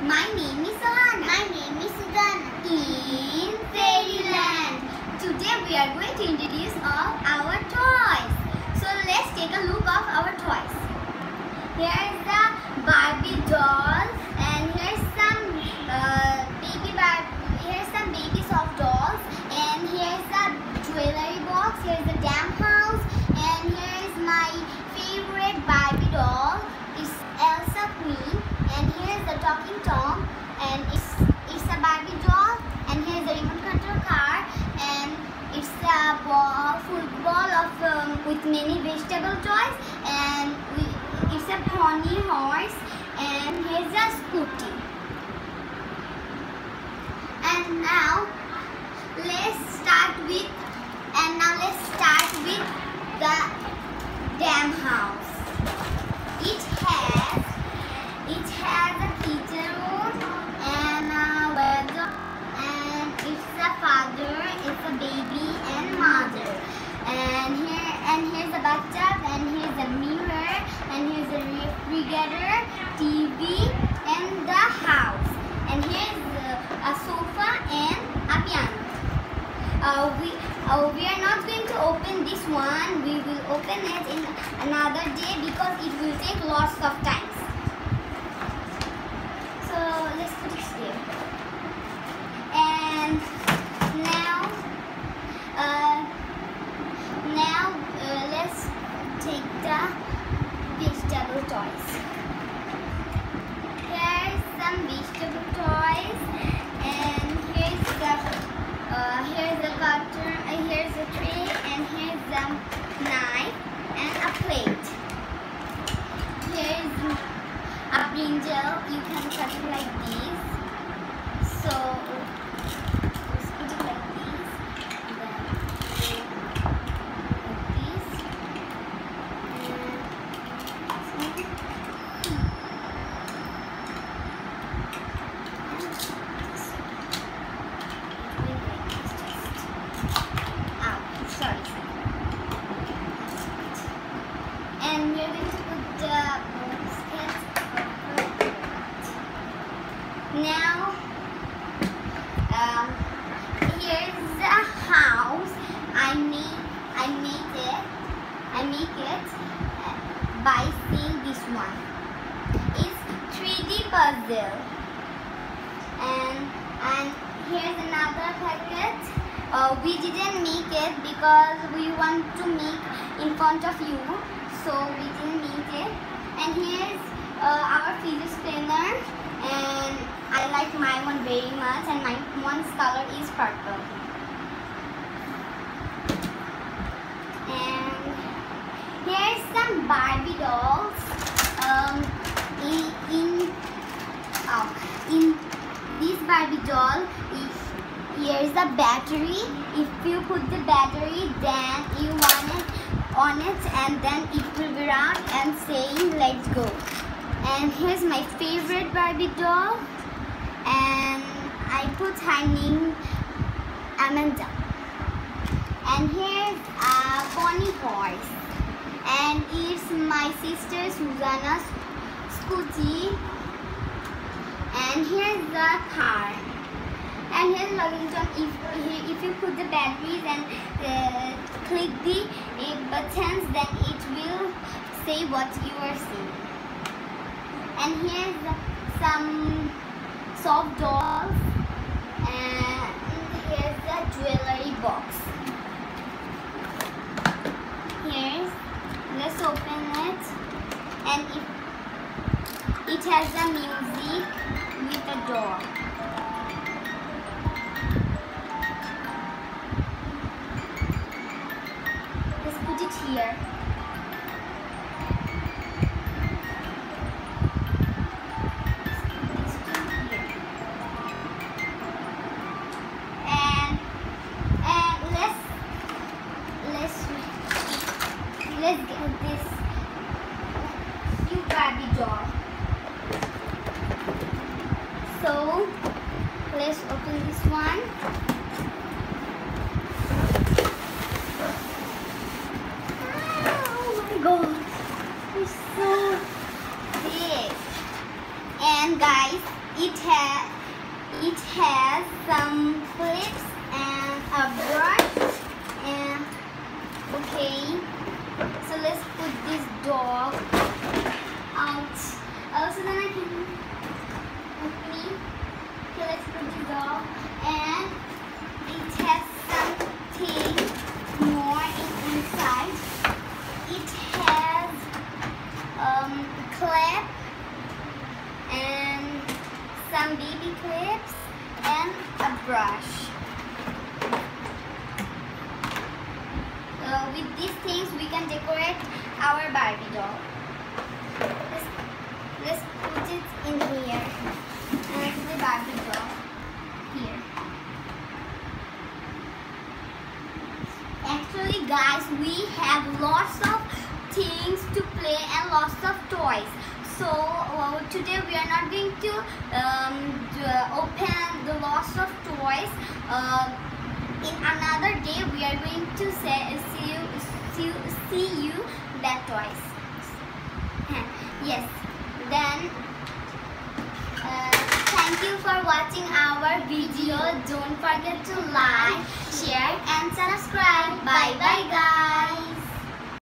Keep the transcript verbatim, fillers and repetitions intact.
My name is Alana. My name is Sudhana. In Fairyland. Today we are going to introduce all our toys. So let's take a look of our toys. Here is the Barbie doll, and here's some uh, baby bar. Here's some baby soft dolls, and here's the jewelry box. Here's the dam house, and here's my favorite Barbie doll. It's Elsa Queen, and here's the talking Tom, and it's it's a Barbie doll, and here's the remote control car, and it's a ball, football of um, with many vegetable toys, and we, it's a pony horse, and here's a scooty. And now let's start with and now let's start with the dam house. It has it has a kitchen room and a wardrobe, and it's a father, it's a baby and mother. And here and here's a bathtub, and here's a mirror, and here's a refrigerator, T V, and the house. And here's a sofa and a piano. Uh, we uh, we are not going to open this one. We will open it in another day because it will take lots of time. So let's put it here. And now, uh, now uh, let's take the vegetable toys. Here's some vegetable toys, and here's the uh, here's the cutter, uh, here's the tray, and here's the knife and a plate. Here's a brinjal. You can cut it like this. So let's put it like this, and then like this, and and we're going to put the sketch. Now, um, here's the house. I make, I make it, I make it by seeing this one. It's three D puzzle, and and here's another packet. Uh, we didn't make it because we want to make in front of you. So we didn't make it. And here's uh, our fidget spinner, and I like my one very much, and my one's color is purple. And here's some Barbie dolls. Um, in in, oh, in this Barbie doll, if here's the battery. If you put the battery, then you want it on it, and then it will be round and saying let's go. And here's my favorite Barbie doll, and I put her name Amanda. And here's a pony horse, and it's my sister Susanna's scooty. And here's the car. And here's Lovington. If if you put the batteries and uh, click the uh, buttons, then it will say what you are seeing. And here's some soft dolls, and here's the jewelry box. Here's, let's open it, and it it has the music with a door. Put it here. And and let's let's let's get this cute Barbie doll. So let's open this one. God, it's so big. And guys, it has it has some clips and a brush. And okay, so let's put this dog out. Also, then I can open it. Okay, let's put this dog, and it has something more inside. It has um clip and some baby clips and a brush. Uh, with these things we can decorate our Barbie doll. Let's, let's put it in here. And the Barbie doll here. Actually guys, we have lots of things to play and lots of toys. So uh, today we are not going to um, to, uh, open the lots of toys. Uh, in another day we are going to say, see you see, see you that toys. Yes. Then uh, thank you for watching our video. Don't forget to like, share and subscribe. Bye bye guys.